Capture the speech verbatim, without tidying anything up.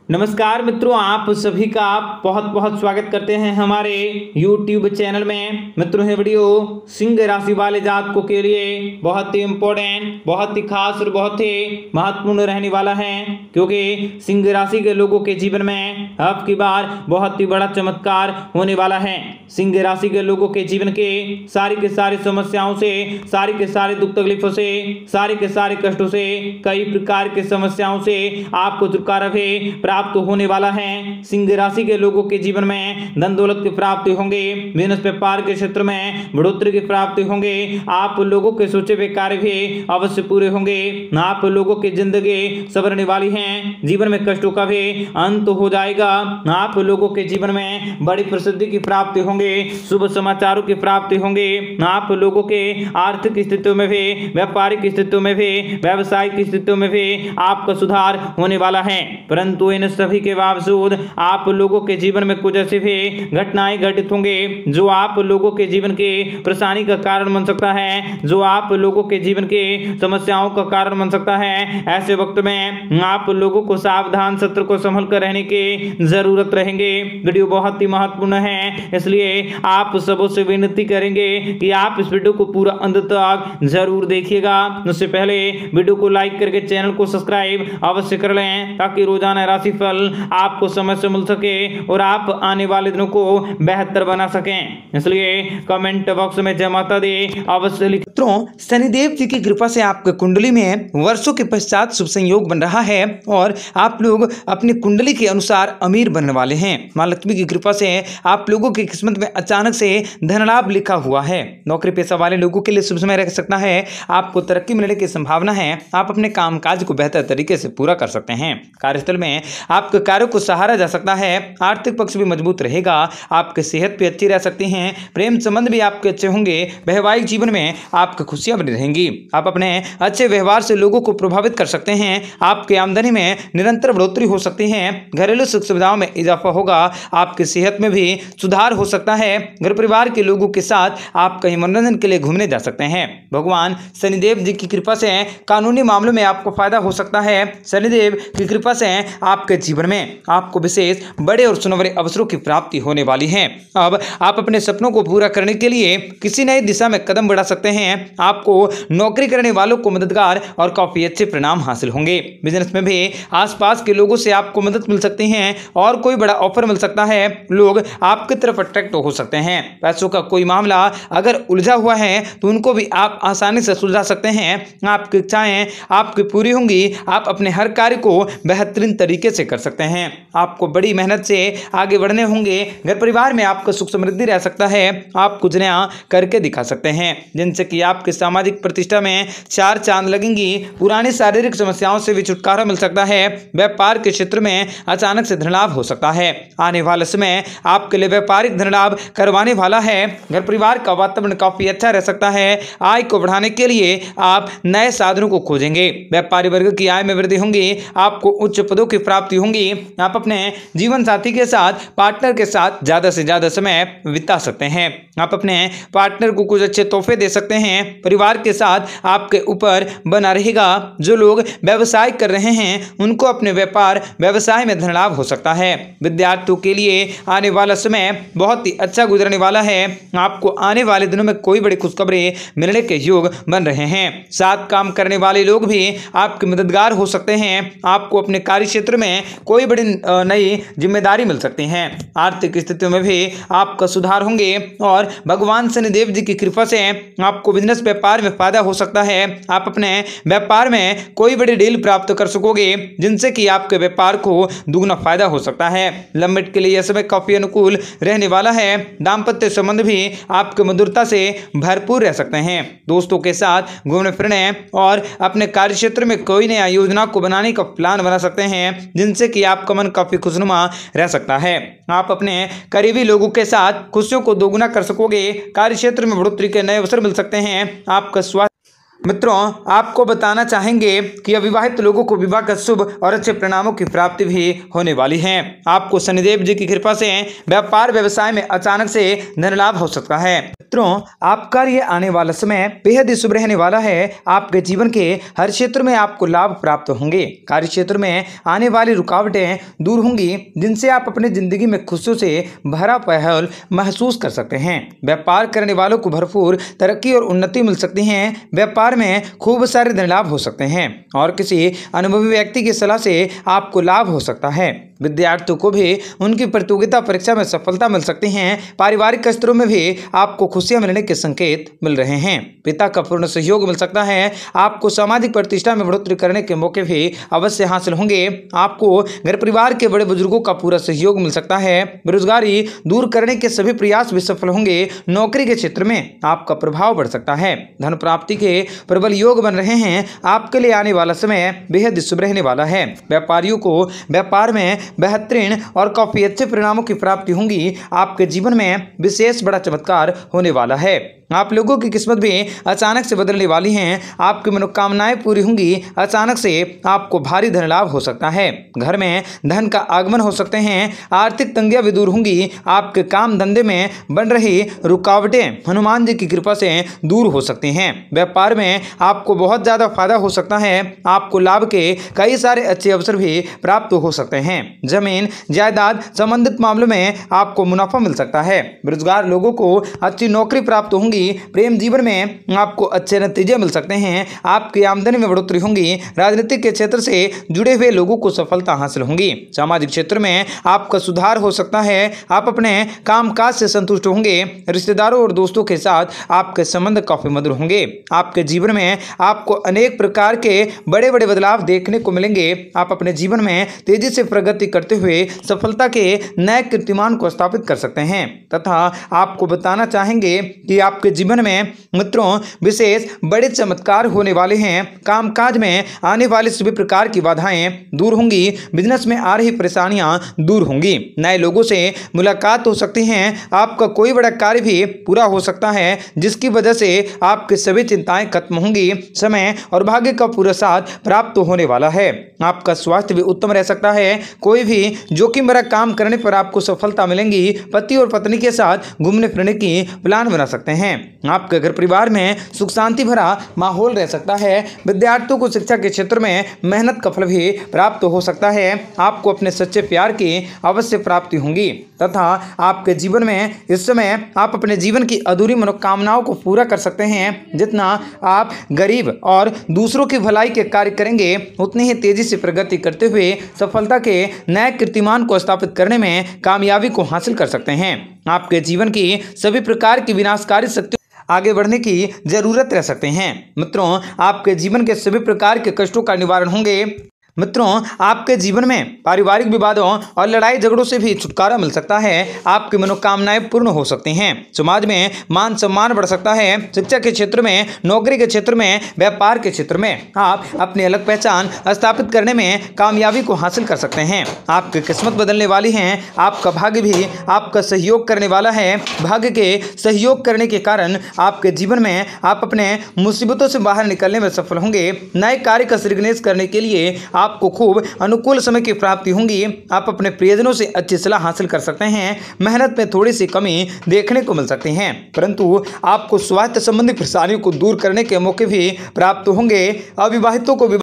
नमस्कार मित्रों, आप सभी का बहुत बहुत स्वागत करते हैं हमारे YouTube चैनल में। मित्रों, ये वीडियो सिंह राशि वाले जातकों के लिए बहुत ही इम्पोर्टेंट, बहुत ही खास और बहुत ही महत्वपूर्ण रहने वाला है, क्योंकि सिंह राशि के लोगों के जीवन में अब की बार बहुत ही बड़ा चमत्कार होने वाला है। सिंह राशि के लोगों के जीवन के सारी के सारी समस्याओं से, सारी के सारे दुख तकलीफों से, सारे के सारे कष्टों से, कई प्रकार की समस्याओं से आपको छुटकारा भी प्राप्त होने वाला है। सिंह राशि के लोगों के जीवन में धन दौलत की प्राप्ति होंगे, बिजनेस व्यापार के क्षेत्र में बढ़ोतरी की प्राप्ति होंगे, आप लोगों के सोचे हुए कार्य भी अवश्य पूरे होंगे। आप लोगों की जिंदगी संवरने वाली है, जीवन में कष्टों का भी अंत हो जाएगा। आप लोगों के जीवन में बड़ी प्रसिद्धि की प्राप्ति होंगे, शुभ समाचारों की प्राप्ति होंगे। आप लोगों के आर्थिक स्थितियों में भी, व्यापारिक स्थितियों में भी, व्यावसायिक स्थितियों में भी आपका सुधार होने वाला है। परंतु इन सभी के बावजूद आप लोगों के जीवन में कुछ ऐसी भी घटनाएं घटित होंगे जो आप लोगों के जीवन के परेशानी का कारण बन सकता है, जो आप लोगों के जीवन के समस्याओं का कारण बन सकता है। ऐसे वक्त में आप लोगों को सावधान सत्र को संभल कर रहने की जरूरत रहेंगे। वीडियो बहुत ही महत्वपूर्ण है, इसलिए आप सबों से विनती करेंगे कि आप इस वीडियो को पूरा अंत तक जरूर देखिएगा। उससे पहले वीडियो को लाइक करके चैनल को सब्सक्राइब अवश्य कर लें, ताकि रोजाना राशिफल आपको समय से मिल सके और आप आने वाले दिनों को बेहतर बना सकें। इसलिए कमेंट बॉक्स में जय माता दी अवश्य लिखें। मित्रों, शनिदेव जी की कृपा से आपके कुंडली में वर्षों के पश्चात शुभ संयोग बन रहा है और आप लोग अपनी कुंडली के अनुसार अमीर बनने वाले हैं। मां लक्ष्मी की कृपा से आप लोगों की किस्मत में अचानक से धन लाभ लिखा हुआ है। नौकरी पेशा वाले लोगों के लिए शुभ समय रह सकता है, आपको तरक्की मिलने की संभावना है। आप अपने कामकाज को बेहतर तरीके से पूरा कर सकते हैं। कार्यस्थल में आपके कार्यों को सहारा जा सकता है। आर्थिक पक्ष भी मजबूत रहेगा, आपकी सेहत भी अच्छी रह सकती है। प्रेम संबंध भी आपके अच्छे होंगे। वैवाहिक जीवन में आपकी खुशियां बनी रहेंगी। आप अपने अच्छे व्यवहार से लोगों को प्रभावित कर सकते हैं। आपकी आमदनी में निरंतर बढ़ोतरी हो सकती है। घरेलू सुख सुविधाओं में इजाफा होगा। आपकी सेहत में भी सुधार हो सकता है। घर परिवार के लोगों के साथ आप कहीं मनोरंजन के लिए घूमने जा सकते हैं। भगवान शनिदेव जी की कृपा से कानूनी मामलों में आपको फायदा हो सकता है। शनिदेव की कृपा से आपके जीवन में आपको विशेष बड़े और सुनहरे अवसरों की प्राप्ति होने वाली है। अब आप अपने सपनों को पूरा करने के लिए किसी नई दिशा में कदम बढ़ा सकते हैं। आपको नौकरी करने वालों को मददगार और काफी अच्छे परिणाम हासिल होंगे। बिजनेस में भी आसपास के लोगों से आपको मदद मिल सकती है और कोई बड़ा ऑफर मिल सकता है। लोग आपकी तरफ अट्रैक्ट हो सकते हैं। पैसों का कोई मामला अगर उलझा हुआ है तो उनको भी आप आसानी से सुलझा सकते हैं। आपकी इच्छाएं आपकी पूरी होंगी। आप अपने हर कार्य को बेहतरीन तरीके से कर सकते हैं। आपको बड़ी मेहनत से आगे बढ़ने होंगे। घर परिवार में आपका सुख समृद्धि रह सकता है। आप कुछ नया करके दिखा सकते हैं, जिनसे कि आपकी सामाजिक प्रतिष्ठा में चार चांद लगेंगी। पुरानी शारीरिक समस्याओं से भी छुटकारा मिल सकता है। व्यापार के क्षेत्र में अचानक से धन लाभ हो सकता है। आने वाला समय आपके लिए व्यापारिक धन लाभ करवाने वाला है। घर परिवार का वातावरण काफी अच्छा रह सकता है। आय को बढ़ाने के लिए आप नए साधनों को खोजेंगे। व्यापारी वर्ग की आय में वृद्धि होंगी। आपको उच्च पदों की प्राप्ति होंगी। आप अपने जीवन साथी के साथ, पार्टनर के साथ ज्यादा से ज्यादा समय बिता सकते हैं। आप अपने पार्टनर को कुछ अच्छे तोहफे दे सकते हैं। परिवार के साथ आपके ऊपर बना रहेगा। जो लोग व्यवसाय कर रहे हैं उनको अपने व्यापार व्यवसाय में धन लाभ हो सकता है। विद्यार्थियों के लिए आने वाला समय बहुत ही अच्छा गुजरने वाला है। आपको आने वाले दिनों में कोई बड़ी खुशखबरी मिलने के योग बन रहे हैं। साथ काम करने वाले लोग भी आपके मददगार हो सकते हैं। आपको अपने कार्य क्षेत्र में कोई बड़ी नई जिम्मेदारी मिल सकती है। आर्थिक स्थितियों में भी आपका सुधार होंगे और भगवान शनिदेव जी की कृपा से आपको बिजनेस व्यापार में फायदा हो सकता है। आप अपने व्यापार में कोई बड़ी डील प्राप्त कर सकोगे, जिनसे कि आपके व्यापार को दुगना फायदा हो सकता है। लंबे के लिए यह समय काफी अनुकूल रहने वाला है। दाम्पत्य संबंध भी आपके मधुरता से भरपूर रह सकते हैं। दोस्तों के साथ घूमने फिरने और अपने कार्य क्षेत्र में कोई नया योजना को बनाने का प्लान बना सकते हैं, जिनसे कि आपका मन काफी खुशनुमा रह सकता है। आप अपने करीबी लोगों के साथ खुशियों को दोगुना कर सकोगे। कार्य क्षेत्र में बढ़ोतरी के नए अवसर मिल सकते हैं। आपका स्वास्थ्य मित्रों, आपको बताना चाहेंगे कि अविवाहित लोगों को विवाह का शुभ और अच्छे परिणामों की प्राप्ति भी होने वाली है। आपको शनिदेव जी की कृपा से व्यापार व्यवसाय में अचानक से धन लाभ हो सकता है। मित्रों, आपका ये आने वाला समय बेहद ही शुभ रहने वाला है। आपके जीवन के हर क्षेत्र में आपको लाभ प्राप्त होंगे। कार्य क्षेत्र में आने वाली रुकावटें दूर होंगी, जिनसे आप अपनी जिंदगी में खुशियों से भरा पहल महसूस कर सकते हैं। व्यापार करने वालों को भरपूर तरक्की और उन्नति मिल सकती है। व्यापार में खूब सारे धन लाभ हो सकते हैं और किसी अनुभवी व्यक्ति की सलाह से आपको लाभ हो सकता है। विद्यार्थियों को भी उनकी प्रतियोगिता परीक्षा में सफलता मिल सकती है। पारिवारिक स्तरों में भी आपको खुशियां मिलने के संकेत मिल रहे हैं। पिता का पूर्ण सहयोग मिल सकता है। आपको सामाजिक प्रतिष्ठा में बढ़ोतरी करने के मौके भी अवश्य हासिल होंगे। आपको घर परिवार के बड़े बुजुर्गों का पूरा सहयोग मिल सकता है। बेरोजगारी दूर करने के सभी प्रयास भी सफल होंगे। नौकरी के क्षेत्र में आपका प्रभाव बढ़ सकता है। धन प्राप्ति के प्रबल योग बन रहे हैं। आपके लिए आने वाला समय बेहद शुभ रहने वाला है। व्यापारियों को व्यापार में बेहतरीन और काफी अच्छे परिणामों की प्राप्ति होंगी। आपके जीवन में विशेष बड़ा चमत्कार होने वाला है। आप लोगों की किस्मत भी अचानक से बदलने वाली हैं। आपकी मनोकामनाएं पूरी होंगी। अचानक से आपको भारी धन लाभ हो सकता है। घर में धन का आगमन हो सकते हैं। आर्थिक तंगियां भी दूर होंगी। आपके काम धंधे में बन रही रुकावटें हनुमान जी की कृपा से दूर हो सकती हैं। व्यापार में आपको बहुत ज्यादा फायदा हो सकता है। आपको लाभ के कई सारे अच्छे अवसर भी प्राप्त हो सकते हैं। जमीन जायदाद संबंधित मामलों में आपको मुनाफा मिल सकता है। बेरोजगार लोगों को अच्छी नौकरी प्राप्त होंगी। प्रेम जीवन में आपको अच्छे नतीजे मिल सकते हैं। आपकी आमदनी में बढ़ोतरी होंगी। राजनीतिक के क्षेत्र से जुड़े हुए लोगों को सफलता हासिल होंगी। सामाजिक क्षेत्र में आपका सुधार हो सकता है। आप अपने कामकाज से संतुष्ट होंगे। रिश्तेदारों और दोस्तों के साथ आपके संबंध काफी मधुर होंगे। आपके जीवन में आपको अनेक प्रकार के बड़े बड़े बदलाव देखने को मिलेंगे। आप अपने जीवन में तेजी से प्रगति करते हुए सफलता के नए कीर्तिमान को स्थापित कर सकते हैं तथा आपको बताना चाहेंगे कि आपके जीवन में मित्रों विशेष बड़े चमत्कार होने वाले हैं। कामकाज में आने वाले सभी प्रकार की बाधाएं दूर होंगी। बिजनेस में आ रही परेशानियां दूर होंगी। नए लोगों से मुलाकात हो सकती है। आपका कोई बड़ा कार्य भी पूरा हो सकता है, जिसकी वजह से आपकी सभी चिंताएं खत्म होंगी। समय और भाग्य का पूरा साथ प्राप्त होने वाला है। आपका स्वास्थ्य भी उत्तम रह सकता है। कोई भी जोखिम भरा काम करने पर आपको सफलता मिलेंगी। पति और पत्नी के साथ घूमने फिरने की प्लान बना सकते हैं। आपके घर परिवार में सुख शांति भरा माहौल रह सकता है। विद्यार्थियों को शिक्षा के क्षेत्र में मेहनत का फल भी प्राप्त हो सकता है। आपको अपने सच्चे प्यार की अवश्य प्राप्ति होंगी तथा आपके जीवन में इस समय आप अपने जीवन की अधूरी मनोकामनाओं को पूरा कर सकते हैं। जितना आप गरीब और दूसरों की भलाई के कार्य करेंगे, उतनी ही तेजी से प्रगति करते हुए सफलता के नए कीर्तिमान को स्थापित करने में कामयाबी को हासिल कर सकते हैं। आपके जीवन की सभी प्रकार की विनाशकारी शक्ति आगे बढ़ने की जरूरत रह सकते हैं। मित्रों, आपके जीवन के सभी प्रकार के कष्टों का निवारण होंगे। मित्रों, आपके जीवन में पारिवारिक विवादों और लड़ाई झगड़ों से भी छुटकारा मिल सकता है। आपकी मनोकामनाएं पूर्ण हो सकती हैं। समाज में मान सम्मान बढ़ सकता है। शिक्षा के क्षेत्र में, नौकरी के क्षेत्र में, व्यापार के क्षेत्र में आप अपनी अलग पहचान स्थापित करने में कामयाबी को हासिल कर सकते हैं। आपकी किस्मत बदलने वाली है। आपका भाग्य भी आपका सहयोग करने वाला है। भाग्य के सहयोग करने के कारण आपके जीवन में आप अपने मुसीबतों से बाहर निकलने में सफल होंगे। नए कार्य का श्रीगणेश करने के लिए आपको खूब अनुकूल समय की प्राप्ति होंगी। आप अपने प्रियजनों से अच्छी सलाह हासिल कर सकते हैं। मेहनत में थोड़ी सी कमी देखने को मिल सकती है, परंतु आपको स्वास्थ्य संबंधी परेशानियों को दूर करने के मौके भी प्राप्त होंगे। अविवाहितों को